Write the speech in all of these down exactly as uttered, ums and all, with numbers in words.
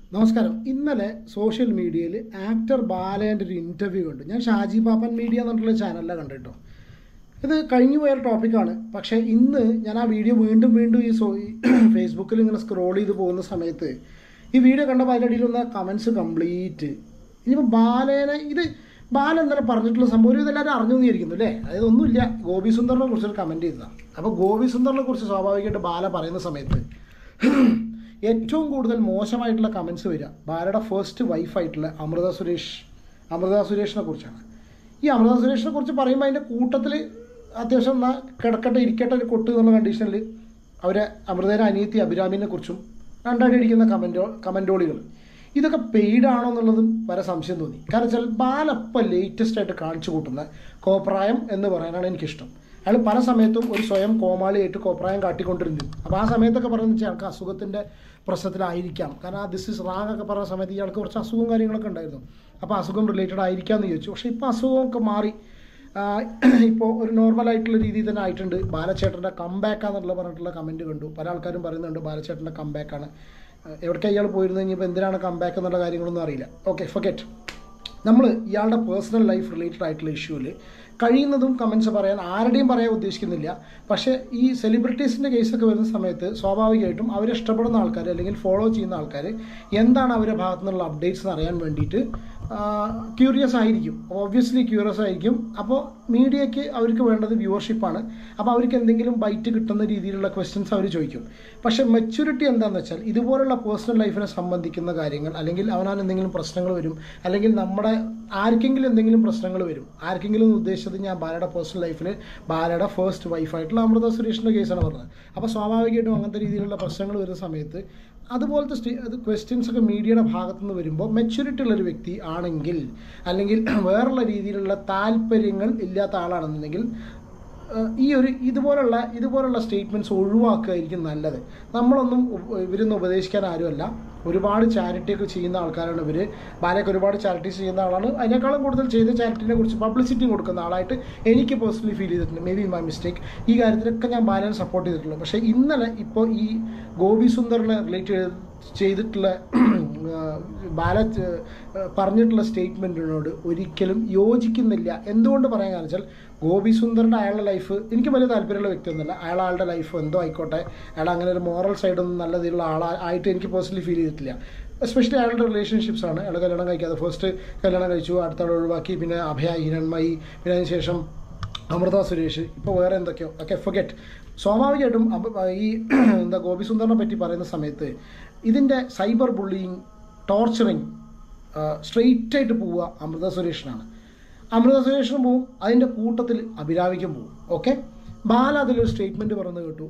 നമസ്കാരം. ഇന്നലെ സോഷ്യൽ മീഡിയയിൽ ആക്ടർ ബാലേൻ്റെ ഒരു ഇൻ്റർവ്യൂ കണ്ടു. ഞാൻ ഷാജി പാപ്പൻ മീഡിയ എന്നുള്ള ചാനലിലാണ് കണ്ടിട്ടോ. ഇത് കഴിഞ്ഞു പോയൊരു ടോപ്പിക്കാണ്. പക്ഷേ ഇന്ന് ഞാൻ ആ വീഡിയോ വീണ്ടും വീണ്ടും ഈ സോ ഫേസ്ബുക്കിൽ ഇങ്ങനെ സ്ക്രോൾ ചെയ്ത് പോകുന്ന സമയത്ത് ഈ വീഡിയോ കണ്ടപ്പോൾ അതിൻ്റെ ഇടയിൽ വന്ന കമൻസ് കംപ്ലീറ്റ് ഇനിയിപ്പോൾ ബാലേനെ ഇത് ബാല ഇന്നലെ പറഞ്ഞിട്ടുള്ള സംഭവം ഒരു ഇതെല്ലാവരും അറിഞ്ഞു തന്നിരിക്കുന്നു അല്ലേ. അതായത് ഒന്നുമില്ല, ഗോപി സുന്ദറിനെ കുറിച്ചൊരു കമൻറ്റ് ചെയ്തതാണ്. അപ്പോൾ ഗോപി സുന്ദറിനെ കുറിച്ച് സ്വാഭാവികമായിട്ട് ബാല പറയുന്ന സമയത്ത് ഏറ്റവും കൂടുതൽ മോശമായിട്ടുള്ള കമൻസ് വരിക ബാലയുടെ ഫസ്റ്റ് വൈഫായിട്ടുള്ള അമൃത സുരേഷ് അമൃത സുരേഷിനെ കുറിച്ചാണ്. ഈ അമൃത സുരേഷിനെ കുറിച്ച് പറയുമ്പോൾ അതിൻ്റെ കൂട്ടത്തിൽ അത്യാവശ്യം എന്നാൽ കിടക്കട്ടെ ഇരിക്കട്ടെ ഒരു കൊട്ട് എന്നുള്ള കണ്ടീഷനിൽ അവരെ അമൃതയുടെ അനിയത്തി അഭിരാമിനെ കുറിച്ചും രണ്ടാടി അടിക്കുന്ന കമൻറ്റോ കമൻറ്റോളികൾ ഇതൊക്കെ പെയ്ഡാണോ എന്നുള്ളതും വരെ സംശയം തോന്നി. കാരണം വെച്ചാൽ ബാലപ്പം ലേറ്റസ്റ്റ് ആയിട്ട് കാണിച്ചു കൂട്ടുന്ന കോപ്രായം എന്ന് പറയാനാണ് എനിക്കിഷ്ടം. അയാൾ പല സമയത്തും ഒരു സ്വയം കോമാളിയായിട്ട് കോപ്രായം കാട്ടിക്കൊണ്ടിരുന്നു. അപ്പോൾ ആ സമയത്തൊക്കെ പറയുന്നത് വെച്ചാൽ അയാൾക്ക് അസുഖത്തിൻ്റെ പ്രശ്നത്തിലായിരിക്കാം. കാരണം ആ ദിസ് ഇസ് റാങ് ഒക്കെ പറഞ്ഞ സമയത്ത് ഇയാൾക്ക് കുറച്ച് അസുഖവും കാര്യങ്ങളൊക്കെ ഉണ്ടായിരുന്നു. അപ്പോൾ അസുഖം റിലേറ്റഡ് ആയിരിക്കാമെന്ന് ചോദിച്ചു. പക്ഷേ ഇപ്പോൾ അസുഖമൊക്കെ മാറി ഇപ്പോൾ ഒരു നോർമലായിട്ടുള്ള രീതിയിൽ തന്നെ ആയിട്ടുണ്ട്. ബാലച്ചേട്ടൻ്റെ കംബാക്കാന്നുള്ള പറഞ്ഞിട്ടുള്ള കമൻറ്റ് കണ്ടു. പല ആൾക്കാരും പറയുന്നുണ്ട് ബാലച്ചേട്ടൻ്റെ കംബാക്കാണ്. എവിടേക്കാണ് ഇയാൾ പോയിരുന്നു, ഇനിയിപ്പോൾ എന്തിനാണ് കംബാക്ക് എന്നുള്ള കാര്യങ്ങളൊന്നും അറിയില്ല. Okay, forget. നമ്മൾ ഇയാളുടെ പേഴ്സണൽ ലൈഫ് റിലേറ്റഡ് ആയിട്ടുള്ള ഇഷ്യൂവിൽ കഴിയുന്നതും കമൻസ് പറയാൻ ആരുടെയും പറയാൻ ഉദ്ദേശിക്കുന്നില്ല. പക്ഷേ ഈ സെലിബ്രിറ്റീസിൻ്റെ കേസൊക്കെ വരുന്ന സമയത്ത് സ്വാഭാവികമായിട്ടും അവരെ ഇഷ്ടപ്പെടുന്ന ആൾക്കാർ അല്ലെങ്കിൽ ഫോളോ ചെയ്യുന്ന ആൾക്കാർ എന്താണ് അവരുടെ ഭാഗത്തു നിന്നുള്ള അപ്ഡേറ്റ്സ് അറിയാൻ വേണ്ടിയിട്ട് ക്യൂരിയസ് ആയിരിക്കും. ഓബ്വിയസ്ലി ക്യൂരിയസ് ആയിരിക്കും. അപ്പോൾ മീഡിയയ്ക്ക് അവർക്ക് വേണ്ടത് വ്യൂവർഷിപ്പാണ്. അപ്പോൾ അവർക്ക് എന്തെങ്കിലും ബൈറ്റ് കിട്ടുന്ന രീതിയിലുള്ള ക്വസ്റ്റ്യൻസ് അവർ ചോദിക്കും. പക്ഷേ മെച്യൂരിറ്റി എന്താണെന്ന് വെച്ചാൽ ഇതുപോലുള്ള പേഴ്സണൽ ലൈഫിനെ സംബന്ധിക്കുന്ന കാര്യങ്ങൾ അല്ലെങ്കിൽ അവനാൻ എന്തെങ്കിലും പ്രശ്നങ്ങൾ വരും അല്ലെങ്കിൽ നമ്മുടെ ആർക്കെങ്കിലും എന്തെങ്കിലും പ്രശ്നങ്ങൾ വരും. ആർക്കെങ്കിലും ഉദ്ദേശിച്ചത് ഞാൻ ബാലയുടെ പേഴ്സണൽ ലൈഫിൽ ബാലയുടെ ഫസ്റ്റ് വൈഫായിട്ടുള്ള അമൃത സുരേഷിൻ്റെ കേസാണ് പറഞ്ഞത്. അപ്പോൾ സ്വാഭാവികമായിട്ടും അങ്ങനത്തെ രീതിയിലുള്ള പ്രശ്നങ്ങൾ വരുന്ന സമയത്ത് അതുപോലത്തെ സ്റ്റേ അത് ക്വസ്റ്റ്യൻസൊക്കെ മീഡിയയുടെ ഭാഗത്തു നിന്ന് വരുമ്പോൾ മെച്യൂരിറ്റി ഉള്ളൊരു വ്യക്തി ആണെങ്കിൽ അല്ലെങ്കിൽ വേറുള്ള രീതിയിലുള്ള താല്പര്യങ്ങൾ ഇല്ലാത്ത ആളാണെന്നുണ്ടെങ്കിൽ ഈ ഒരു ഇതുപോലുള്ള ഇതുപോലുള്ള സ്റ്റേറ്റ്മെൻറ്റ്സ് ഒഴിവാക്കുകയായിരിക്കും നല്ലത്. നമ്മളൊന്നും ഇവരൊന്നും ഉപദേശിക്കാൻ ആരുമല്ല. ഒരുപാട് ചാരിറ്റിയൊക്കെ ചെയ്യുന്ന ആൾക്കാരാണ് ഇവർ. ബാലയ്ക്ക് ഒരുപാട് ചാരിറ്റീസ് ചെയ്യുന്ന ആളാണ്. അതിനേക്കാളും കൂടുതൽ ചെയ്ത ചാരിറ്റിനെ കുറിച്ച് പബ്ലിസിറ്റി കൊടുക്കുന്ന ആളായിട്ട് എനിക്ക് പേഴ്സണലി ഫീൽ ചെയ്തിട്ടുണ്ട്. Maybe my mistake. ഈ കാര്യത്തിലൊക്കെ ഞാൻ ബാലനെ സപ്പോർട്ട് ചെയ്തിട്ടുള്ളൂ. പക്ഷേ ഇന്നലെ ഇപ്പോൾ ഈ ഗോപി സുന്ദറിനെ റിലേറ്റ് ചെയ്തിട്ടുള്ള ബാല പറഞ്ഞിട്ടുള്ള സ്റ്റേറ്റ്മെൻറ്റിനോട് ഒരിക്കലും യോജിക്കുന്നില്ല. എന്തുകൊണ്ട് പറയാൻ കാരണം വെച്ചാൽ ഗോപി സുന്ദറിൻ്റെ അയാളുടെ ലൈഫ് എനിക്ക് വലിയ താല്പര്യമുള്ള വ്യക്തിയൊന്നുമല്ല. അയാൾ ആളുടെ ലൈഫ് എന്തോ ആയിക്കോട്ടെ, അയാൾ അങ്ങനെ ഒരു മോറൽ സൈഡൊന്നും നല്ല രീതിയിലുള്ള ആളായിട്ട് എനിക്ക് പേഴ്സണലി ഫീൽ ചെയ്തിട്ടില്ല. എസ്പെഷ്യലി അയാളുടെ റിലേഷൻഷിപ്സാണ്. അയാൾ കല്യാണം കഴിക്കാതെ ഫസ്റ്റ് കല്യാണം കഴിച്ചു, അടുത്ത ആൾ ഒഴിവാക്കി, പിന്നെ അഭയ ഹിരൺമയി, പിന്നെ അതിന് ശേഷം അമൃത സുരേഷ്, ഇപ്പോൾ വേറെ എന്തൊക്കെയോ ഒക്കെ ഫർഗെറ്റ്. സ്വാഭാവികമായിട്ടും ഈ എന്താ ഗോപി സുന്ദറിനെ പറ്റി പറയുന്ന സമയത്ത് ഇതിൻ്റെ സൈബർ ബുള്ളിങ്, ടോർച്ചറിങ് സ്ട്രെയിറ്റ് ആയിട്ട് പോവുക അമൃത സുരേഷിനാണ്. അമൃത സുരേഷിനും പോവും, അതിൻ്റെ കൂട്ടത്തിൽ അഭിരാമിക്കും പോവും. ഓക്കെ, ബാല അതിലൊരു സ്റ്റേറ്റ്മെൻറ്റ് പറയുന്നത് കേട്ടു.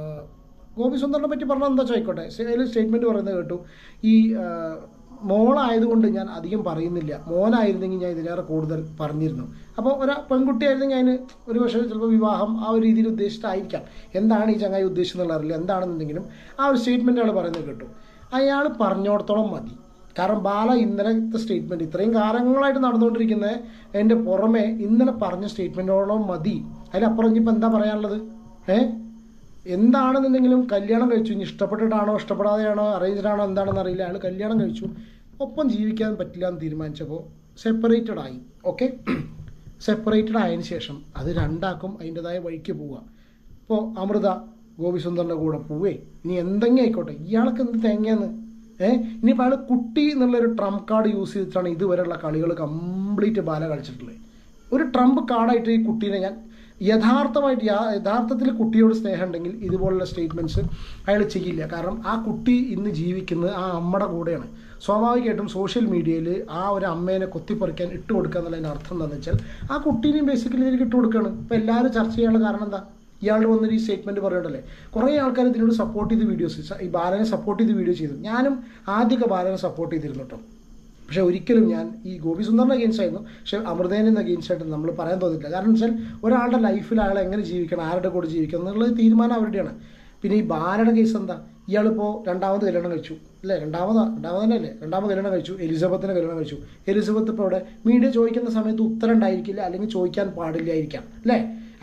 ഗോപി സുന്ദറിനെ പറ്റി പറഞ്ഞാൽ എന്താ ചോദിക്കോട്ടെ, അതിൽ സ്റ്റേറ്റ്മെൻറ്റ് പറയുന്നത് കേട്ടു. ഈ മോളായതുകൊണ്ട് ഞാൻ അധികം പറയുന്നില്ല, മോനായിരുന്നെങ്കിൽ ഞാൻ ഇതിലേറെ കൂടുതൽ പറഞ്ഞിരുന്നു. അപ്പോൾ ഒരു പെൺകുട്ടിയായിരുന്നെങ്കിൽ അതിന് ഒരു പക്ഷേ ചിലപ്പോൾ വിവാഹം ആ ഒരു രീതിയിൽ ഉദ്ദേശിച്ചിട്ടായിരിക്കാം. എന്താണ് ഈ ചങ്ങായി ഉദ്ദേശിച്ചെന്നുള്ള അറിയില്ല. എന്താണെന്നുണ്ടെങ്കിലും ആ ഒരു സ്റ്റേറ്റ്മെൻറ്റ് അയാൾ പറയുന്നത് കേട്ടു. അയാൾ പറഞ്ഞോടത്തോളം മതി. കാരണം ബാല ഇന്നലത്തെ സ്റ്റേറ്റ്മെൻറ്റ് ഇത്രയും കാലങ്ങളായിട്ട് നടന്നുകൊണ്ടിരിക്കുന്നത് എൻ്റെ പുറമെ ഇന്നലെ പറഞ്ഞ സ്റ്റേറ്റ്മെൻറ്റോളം മതി. അതിലപ്പുറം ഇനിയിപ്പോൾ എന്താ പറയാനുള്ളത്? ഏഹ് എന്താണെന്നുണ്ടെങ്കിലും കല്യാണം കഴിച്ചു. ഇനി ഇഷ്ടപ്പെട്ടിട്ടാണോ ഇഷ്ടപ്പെടാതെയാണോ അറേഞ്ച്ഡാണോ എന്താണെന്ന് അറിയില്ല. അയാൾ കല്യാണം കഴിച്ചു, ഒപ്പം ജീവിക്കാൻ പറ്റില്ല എന്ന് തീരുമാനിച്ചപ്പോൾ സെപ്പറേറ്റഡ് ആയി. ഓക്കെ, സെപ്പറേറ്റഡ് ആയതിനു ശേഷം അത് രണ്ടാക്കും അതിൻ്റെതായ വഴിക്ക് പോവുക. ഇപ്പോൾ അമൃത ഗോപി സുന്ദറിൻ്റെ കൂടെ പോവേ ഇനി എന്തെങ്കിലും ആയിക്കോട്ടെ, ഇയാൾക്ക് എന്ത് തേങ്ങയെന്ന് ഏഹ് ഇനിയിപ്പോൾ അയാൾ കുട്ടി എന്നുള്ളൊരു ട്രംപ് കാർഡ് യൂസ് ചെയ്തിട്ടാണ് ഇതുവരെയുള്ള കളികൾ കംപ്ലീറ്റ് ബാല കളിച്ചിട്ടുള്ളത്. ഒരു ട്രംപ് കാർഡായിട്ട് ഈ കുട്ടീനെ ഞാൻ യഥാർത്ഥമായിട്ട് യഥാർത്ഥത്തിൽ കുട്ടിയോട് സ്നേഹം ഉണ്ടെങ്കിൽ ഇതുപോലുള്ള സ്റ്റേറ്റ്മെൻറ്റ്സ് അയാൾ ചെയ്യില്ല. കാരണം ആ കുട്ടി ഇന്ന് ജീവിക്കുന്നത് ആ അമ്മയുടെ കൂടെയാണ്. സ്വാഭാവികമായിട്ടും സോഷ്യൽ മീഡിയയിൽ ആ ഒരു അമ്മേനെ കൊത്തിപ്പറിക്കാൻ ഇട്ട് കൊടുക്കുക എന്നുള്ളതിന് അർത്ഥം എന്താണെന്ന് വെച്ചാൽ ആ കുട്ടീനെയും ബേസിക്കലി ഇതിലേക്ക് ഇട്ട് കൊടുക്കുകയാണ്. ഇപ്പോൾ എല്ലാവരും ചർച്ച ചെയ്യാനുള്ള കാരണം എന്താ? ഇയാൾ വന്നൊരു ഈ സ്റ്റേറ്റ്മെൻറ്റ് പറയണ്ടല്ലേ. കുറേ ആൾക്കാർ ഇതിനോട് സപ്പോർട്ട് ചെയ്ത് വീഡിയോസ് ഈ ബാലനെ സപ്പോർട്ട് ചെയ്ത് വീഡിയോ ചെയ്തു. ഞാനും ആദ്യമൊക്കെ ബാലനെ സപ്പോർട്ട് ചെയ്തിരുന്നു കേട്ടോ. പക്ഷേ ഒരിക്കലും ഞാൻ ഈ ഗോപി സുന്ദറിൻ്റെ അഗെയിൻസ്റ്റ് ആയിരുന്നു. പക്ഷേ അമൃതേനെ അഗെയിൻസ്റ്റ് ആയിട്ട് നമ്മൾ പറയാൻ തോന്നില്ല. കാരണം വെച്ചാൽ ഒരാളുടെ ലൈഫിൽ അയാൾ എങ്ങനെ ജീവിക്കണം, ആരുടെ കൂടെ ജീവിക്കണം എന്നുള്ളത് തീരുമാനം അവരുടെയാണ്. പിന്നെ ഈ ബാലയുടെ കേസ് എന്താ? ഇയാളിപ്പോൾ രണ്ടാമത് കല്യാണം കഴിച്ചു അല്ലേ? രണ്ടാമതാ രണ്ടാമത് തന്നെ അല്ലേ? രണ്ടാമത് കല്യാണം കഴിച്ചു, എലിസബത്തിനെ കല്യാണം കഴിച്ചു. എലിസബത്ത് ഇപ്പോൾ ഇവിടെ മീഡിയ ചോദിക്കുന്ന സമയത്ത് ഉത്തരം ഉണ്ടായിരിക്കില്ല, അല്ലെങ്കിൽ ചോദിക്കാൻ പാടില്ലായിരിക്കാം അല്ലേ? അയാൾ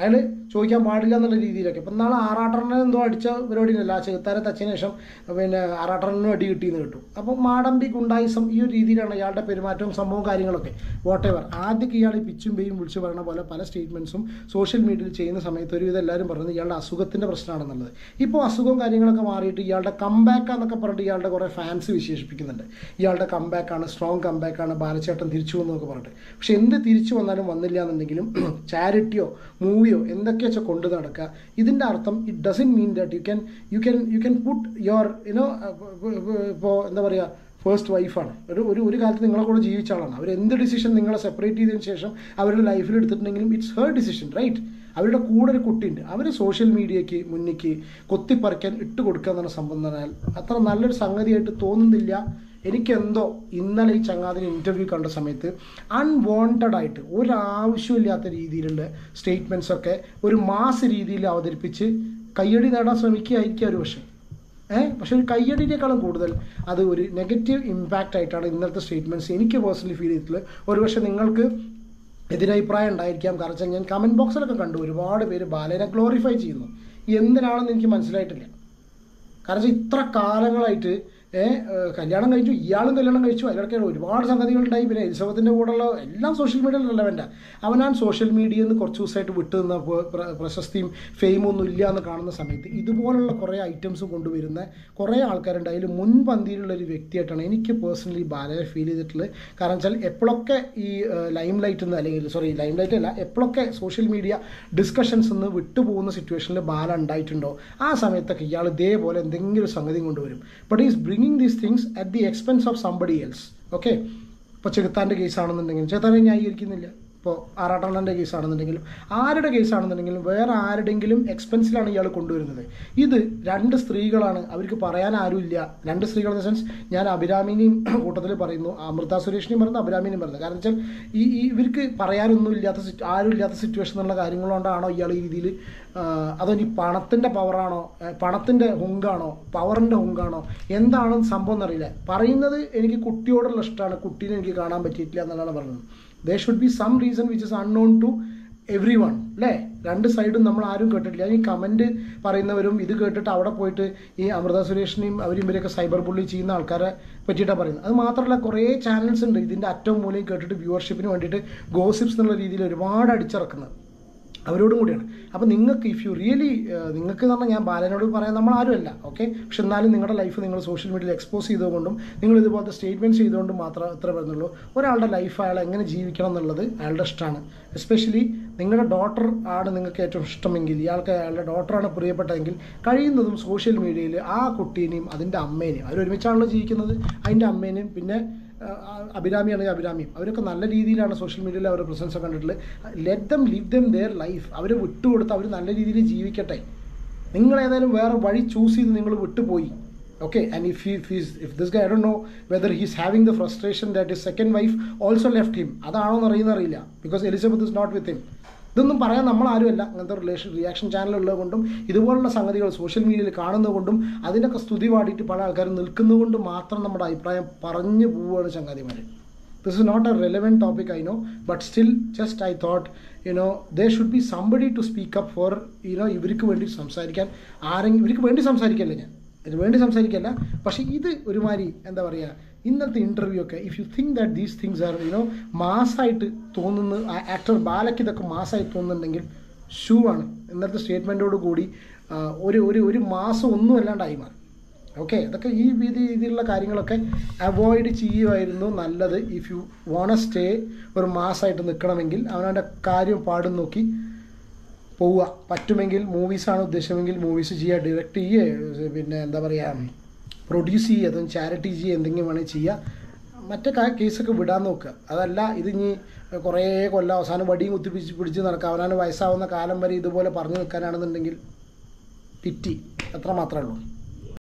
ചോദിക്കാൻ പാടില്ല എന്നുള്ള രീതിയിലൊക്കെ. ഇപ്പം നാളെ ആറാട്ടറിനെ എന്തോ അടിച്ച പരിപാടിയിലല്ല, ആ ചെകുത്താരെ തച്ചതിന് ശേഷം പിന്നെ ആറാട്ടറിനും അടി കിട്ടിയെന്ന് കിട്ടും. അപ്പം മാടമ്പി ഗുണ്ടായിസം ഈ ഒരു രീതിയിലാണ് ഇയാളുടെ പെരുമാറ്റവും സംഭവവും കാര്യങ്ങളൊക്കെ വാട്ട് എവർ. ആദ്യമൊക്കെ ഇയാൾ ഈ പിച്ചും പേയും വിളിച്ച് പറയുന്ന പോലെ പല സ്റ്റേറ്റ്മെൻറ്റ്സും സോഷ്യൽ മീഡിയയിൽ ചെയ്യുന്ന സമയത്ത് ഒരുവിധം എല്ലാവരും പറയുന്നത് ഇയാളുടെ അസുഖത്തിൻ്റെ പ്രശ്നമാണെന്നുള്ളത്. ഇപ്പോൾ അസുഖവും കാര്യങ്ങളൊക്കെ മാറിയിട്ട് ഇയാളുടെ കംബാക്കാന്നൊക്കെ പറഞ്ഞിട്ട് ഇയാളുടെ കുറേ ഫാൻസ് വിശേഷിപ്പിക്കുന്നുണ്ട്. ഇയാളുടെ കംബാക്കാണ്, സ്ട്രോങ് കംബാക്കാണ്, ബാലച്ചേട്ടൻ തിരിച്ചു വന്നൊക്കെ പറഞ്ഞിട്ട്. പക്ഷെ എന്ത് തിരിച്ചു വന്നാലും വന്നില്ല എന്നുണ്ടെങ്കിലും ചാരിറ്റിയോ മൂവിയോ എന്തൊക്കെ വെച്ചാൽ കൊണ്ട് നടക്കുക. ഇതിൻ്റെ അർത്ഥം it doesn't mean that you can you can you can put your you know ഇപ്പോൾ എന്താ പറയുക ഫസ്റ്റ് വൈഫാണ്, ഒരു ഒരു ഒരു കാലത്ത് നിങ്ങളെ കൂടെ ജീവിച്ച ആളാണ്. അവർ എന്ത് ഡിസിഷൻ നിങ്ങളെ സെപ്പറേറ്റ് ചെയ്തതിന് ശേഷം അവരുടെ ലൈഫിൽ എടുത്തിട്ടുണ്ടെങ്കിലും ഇറ്റ്സ് ഹെർ ഡിസിഷൻ, റൈറ്റ്? അവരുടെ കൂടെ ഒരു കുട്ടിയുണ്ട്, അവർ സോഷ്യൽ മീഡിയയ്ക്ക് മുന്നിലേക്ക് കൊത്തിപ്പറിക്കാൻ ഇട്ട് കൊടുക്കുക എന്നുള്ള സംഭവം പറഞ്ഞാൽ അത്ര നല്ലൊരു സംഗതിയായിട്ട് തോന്നുന്നില്ല. എനിക്കെന്തോ ഇന്നലെ ഈ ചങ്ങാതിന് ഇൻ്റർവ്യൂ കണ്ട സമയത്ത് അൺവാണ്ടഡ് ആയിട്ട് ഒരാവശ്യമില്ലാത്ത രീതിയിലുള്ള സ്റ്റേറ്റ്മെൻറ്റ്സൊക്കെ ഒരു മാസ് രീതിയിൽ അവതരിപ്പിച്ച് കയ്യടി നേടാൻ ശ്രമിക്കുകയായിരിക്കും ഒരു പക്ഷേ ഏഹ് പക്ഷെ ഒരു കയ്യടിനേക്കാളും കൂടുതൽ അത് ഒരു നെഗറ്റീവ് ഇമ്പാക്റ്റ് ആയിട്ടാണ് ഇന്നത്തെ സ്റ്റേറ്റ്മെൻറ്റ്സ് എനിക്ക് പേഴ്സണലി ഫീൽ ചെയ്തിട്ടുള്ളത്. ഒരുപക്ഷെ നിങ്ങൾക്ക് എതിരഭിപ്രായം ഉണ്ടായിരിക്കാം. കാരണം ഞാൻ കമൻറ്റ് ബോക്സിലൊക്കെ കണ്ടു ഒരുപാട് പേര് ബാലേനെ ഗ്ലോറിഫൈ ചെയ്യുന്നു. എന്താണെന്ന് എനിക്ക് മനസ്സിലായിട്ടില്ല. കാരണം ഇത്ര കാലങ്ങളായിട്ട് ഏഹ് കല്യാണം കഴിച്ചു, ഇയാളും കല്യാണം കഴിച്ചു, അതിലൊക്കെ ഒരുപാട് സംഗതികളുണ്ടായി. പിന്നെ എലിസബത്തിൻ്റെ കൂടെയുള്ള എല്ലാം സോഷ്യൽ മീഡിയയിൽ റെലവൻ്റാണ്. അവനാൻ സോഷ്യൽ മീഡിയയിൽ നിന്ന് കുറച്ച് ദിവസമായിട്ട് വിട്ടു നിന്ന പ്രശസ്തിയും ഫെയിമും ഒന്നും ഇല്ല എന്ന് കാണുന്ന സമയത്ത് ഇതുപോലുള്ള കുറേ ഐറ്റംസ് കൊണ്ടുവരുന്ന കുറേ ആൾക്കാരുണ്ട്. അതിൽ മുൻപന്തിയിലുള്ള ഒരു വ്യക്തിയായിട്ടാണ് എനിക്ക് പേഴ്സണലി ബാലയെ ഫീൽ ചെയ്തിട്ടുള്ളത്. കാരണം വെച്ചാൽ എപ്പോഴൊക്കെ ഈ ലൈം ലൈറ്റ് നിന്ന് അല്ലെങ്കിൽ സോറി ലൈം ലൈറ്റ് അല്ല എപ്പോഴൊക്കെ സോഷ്യൽ മീഡിയ ഡിസ്കഷൻസ് നിന്ന് വിട്ടുപോകുന്ന സിറ്റുവേഷനിൽ ബാല ഉണ്ടായിട്ടുണ്ടോ ആ സമയത്തൊക്കെ ഇയാൾ ഇതേപോലെ എന്തെങ്കിലും സംഗതി കൊണ്ടുവരും. But is bringing these things at the expense of somebody else. Okay, ഇപ്പോൾ ചെകുത്താൻ്റെ കേസാണെന്നുണ്ടെങ്കിലും ചെകുത്താനെ ന്യായീകരിക്കുന്നില്ല. ഇപ്പോൾ ആറാട്ടണ്ണൻ്റെ കേസാണെന്നുണ്ടെങ്കിലും ആരുടെ കേസാണെന്നുണ്ടെങ്കിലും വേറെ ആരുടെങ്കിലും എക്സ്പെൻസിലാണ് ഇയാൾ കൊണ്ടുവരുന്നത്. ഇത് രണ്ട് സ്ത്രീകളാണ്, അവർക്ക് പറയാൻ ആരുമില്ല. രണ്ട് സ്ത്രീകൾ എന്ന സെൻസ് ഞാൻ അഭിരാമിനെയും കൂട്ടത്തിൽ പറയുന്നു, അമൃത സുരേഷിനെയും പറയുന്നു, അഭിരാമിനെയും പറയുന്നത്. കാരണം വെച്ചാൽ ഈ ഇവർക്ക് പറയാനൊന്നും ഇല്ലാത്ത ആരും ഇല്ലാത്ത സിറ്റുവേഷൻ എന്നുള്ള കാര്യങ്ങളുകൊണ്ടാണോ ഇയാൾ ഈ രീതിയിൽ, അതോ ഇനി പണത്തിൻ്റെ പവറാണോ, പണത്തിൻ്റെ ഹുങ്കാണോ, പവറിൻ്റെ ഹുങ്കാണോ, എന്താണ് സംഭവം എന്നറിയില്ല. പറയുന്നത് എനിക്ക് കുട്ടിയോടുള്ള ഇഷ്ടമാണ്, കുട്ടീനെ എനിക്ക് കാണാൻ പറ്റിയിട്ടില്ല എന്നുള്ളതാണ് പറയുന്നത്. there should be some reason which is unknown to everyone, അല്ലേ? രണ്ട് സൈഡും നമ്മൾ ആരും കേട്ടിട്ടില്ല. ഈ കമൻറ്റ് പറയുന്നവരും ഇത് കേട്ടിട്ട് അവിടെ പോയിട്ട് ഈ അമൃത സുരേഷിനെയും അവരും ഇവരെയൊക്കെ സൈബർ ബുള്ളി ചെയ്യുന്ന ആൾക്കാരെ പറ്റിയിട്ടാണ് പറയുന്നത്. അത് മാത്രമല്ല കുറേ ചാനൽസ് ഉണ്ട് ഇതിൻ്റെ അറ്റവും മൂലയും കേട്ടിട്ട് വ്യൂവർഷിപ്പിന് വേണ്ടിയിട്ട് ഗോസിപ്സ് എന്നുള്ള രീതിയിൽ ഒരുപാട് അടിച്ചിറക്കുന്നത്, അവരോടും കൂടിയാണ്. അപ്പോൾ നിങ്ങൾക്ക് ഇഫ് യു റിയലി നിങ്ങൾക്ക് എന്ന് പറഞ്ഞാൽ ഞാൻ ബാലനോട് പറയാൻ നമ്മൾ ആരുമല്ല, ഓക്കെ, പക്ഷെ എന്നാലും നിങ്ങളുടെ ലൈഫ് നിങ്ങൾ സോഷ്യൽ മീഡിയയിൽ എക്സ്പോസ് ചെയ്തുകൊണ്ടും നിങ്ങൾ ഇതുപോലത്തെ സ്റ്റേറ്റ്മെൻറ്റ്സ് ചെയ്തുകൊണ്ടും മാത്രമേ ഇത്ര പറയുന്നുള്ളൂ. ഒരാളുടെ ലൈഫ് അയാൾ എങ്ങനെ ജീവിക്കണം എന്നുള്ളത് അയാളുടെ ഇഷ്ടമാണ്. എസ്പെഷ്യലി നിങ്ങളുടെ ഡോട്ടർ ആണ് നിങ്ങൾക്ക് ഏറ്റവും ഇഷ്ടമെങ്കിൽ, ഇയാൾക്ക് അയാളുടെ ഡോട്ടറാണ് പ്രിയപ്പെട്ടതെങ്കിൽ കഴിയുന്നതും സോഷ്യൽ മീഡിയയിൽ ആ കുട്ടീനെയും അതിൻ്റെ അമ്മേനെയും, അവരൊരുമിച്ചാണല്ലോ ജീവിക്കുന്നത്, അതിൻ്റെ അമ്മേനെയും പിന്നെ അഭിരാമിയാണെങ്കിൽ അഭിരാമിയും അവരൊക്കെ നല്ല രീതിയിലാണ് സോഷ്യൽ മീഡിയയിൽ അവരുടെ പ്രസൻസ് ഒക്കെ കണ്ടിട്ടുള്ളത്. Let them live them their life. അവർ വിട്ടുകൊടുത്ത് അവർ നല്ല രീതിയിൽ ജീവിക്കട്ടെ. നിങ്ങൾ ഏതായാലും വേറെ വഴി ചൂസ് ചെയ്ത് നിങ്ങൾ വിട്ടുപോയി, okay, and if he if, he's, if this guy I don't know whether he's having the frustration that his second wife also left him, അതാണോ എന്ന് അറിയുന്ന അറിയില്ല, because Elizabeth is not with him. ഇതൊന്നും പറയാൻ നമ്മൾ ആരുമല്ല. അങ്ങനത്തെ റിലേഷൻ റിയാക്ഷൻ ചാനൽ ഉള്ളത് കൊണ്ടും ഇതുപോലുള്ള സംഗതികൾ സോഷ്യൽ മീഡിയയിൽ കാണുന്നതുകൊണ്ടും അതിനൊക്കെ സ്തുതി പാടിയിട്ട് പല ആൾക്കാരും നിൽക്കുന്നതുകൊണ്ടും മാത്രം നമ്മുടെ അഭിപ്രായം പറഞ്ഞു പോവുകയാണ് ചങ്ങാതിമാർ. This is not a relevant topic, I know, but still just I thought, you know, there should be somebody to speak up for, you know, ഇവർക്ക് വേണ്ടി സംസാരിക്കാൻ ആരെങ്കിലും, ഇവർക്ക് വേണ്ടി സംസാരിക്കല്ല, ഞാൻ ഇതിന് വേണ്ടി സംസാരിക്കല്ല, പക്ഷേ ഇത് ഒരുമാതിരി എന്താ പറയുക ഇന്നത്തെ ഇൻ്റർവ്യൂ ഒക്കെ if you think that these things are you know മാസമായിട്ട് തോന്നുന്നു, ആക്ടർ ബാലയ്ക്ക് ഇതൊക്കെ മാസമായി തോന്നുന്നുണ്ടെങ്കിൽ ഷൂ ആണ്. ഇന്നത്തെ സ്റ്റേറ്റ്മെൻറ്റോട് കൂടി ഒരു ഒരു ഒരു മാസം ഒന്നും അല്ലാണ്ടായി മാറി. ഓക്കെ, അതൊക്കെ ഈ രീതിയിലുള്ള കാര്യങ്ങളൊക്കെ അവോയ്ഡ് ചെയ്യുമായിരുന്നു നല്ലത്. ഇഫ് യു വോണ സ്റ്റേ ഒരു മാസമായിട്ട് നിൽക്കണമെങ്കിൽ അവനവൻ്റെ കാര്യം പാടും നോക്കി പോവുക. പറ്റുമെങ്കിൽ മൂവീസാണ് ഉദ്ദേശമെങ്കിൽ മൂവീസ് ചെയ്യുക, ഡയറക്റ്റ് ചെയ്യുക, പിന്നെ എന്താ പറയുക പ്രൊഡ്യൂസ് ചെയ്യുക, അതും ചാരിറ്റി ചെയ്യുക, എന്തെങ്കിലും വേണമെങ്കിൽ ചെയ്യുക. മറ്റേ കേസൊക്കെ വിടാൻ നോക്കുക. അതല്ല ഇതിനി കുറേ കൊല്ലം അവസാനം വടിയും കുത്തിപ്പിടിച്ച് പിടിച്ച് നടക്കുക, അവനാണ് വയസ്സാവുന്ന കാലം വരെ ഇതുപോലെ പറഞ്ഞു നിൽക്കാനാണെന്നുണ്ടെങ്കിൽ പിറ്റി, അത്ര മാത്രമേ ഉള്ളൂ.